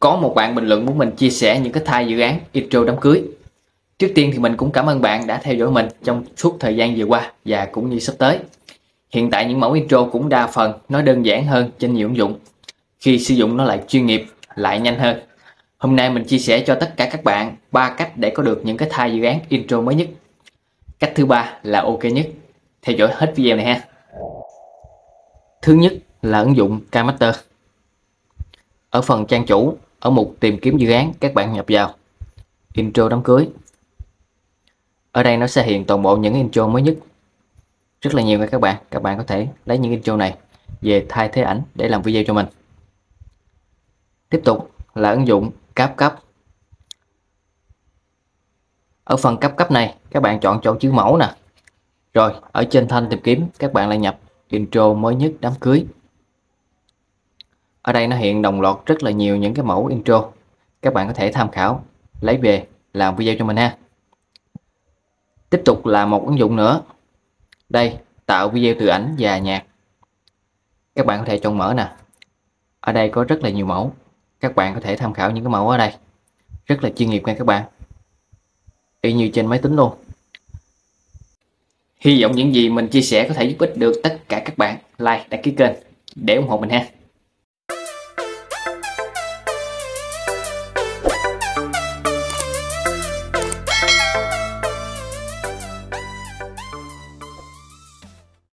Có một bạn bình luận muốn mình chia sẻ những cái thay dự án intro đám cưới. Trước tiên thì mình cũng cảm ơn bạn đã theo dõi mình trong suốt thời gian vừa qua và cũng như sắp tới. Hiện tại những mẫu intro cũng đa phần nó đơn giản hơn trên nhiều ứng dụng. Khi sử dụng nó lại chuyên nghiệp, lại nhanh hơn. Hôm nay mình chia sẻ cho tất cả các bạn 3 cách để có được những cái thay dự án intro mới nhất. Cách thứ ba là ok nhất. Theo dõi hết video này ha. Thứ nhất là ứng dụng KineMaster. Ở phần trang chủ, ở mục tìm kiếm dự án, các bạn nhập vào intro đám cưới. Ở đây nó sẽ hiện toàn bộ những intro mới nhất, rất là nhiều nha các bạn. Các bạn có thể lấy những intro này về thay thế ảnh để làm video cho mình. Tiếp tục là ứng dụng CapCut. Ở phần CapCut này các bạn chọn chỗ chữ mẫu nè, rồi ở trên thanh tìm kiếm các bạn lại nhập intro mới nhất đám cưới. Ở đây nó hiện đồng loạt rất là nhiều những cái mẫu intro, các bạn có thể tham khảo lấy về làm video cho mình ha. Tiếp tục là một ứng dụng nữa, đây, tạo video từ ảnh và nhạc. Các bạn có thể chọn mở nè. Ở đây có rất là nhiều mẫu, các bạn có thể tham khảo những cái mẫu ở đây, rất là chuyên nghiệp nha các bạn, y như trên máy tính luôn. Hy vọng những gì mình chia sẻ có thể giúp ích được tất cả các bạn. Like, đăng ký kênh để ủng hộ mình ha.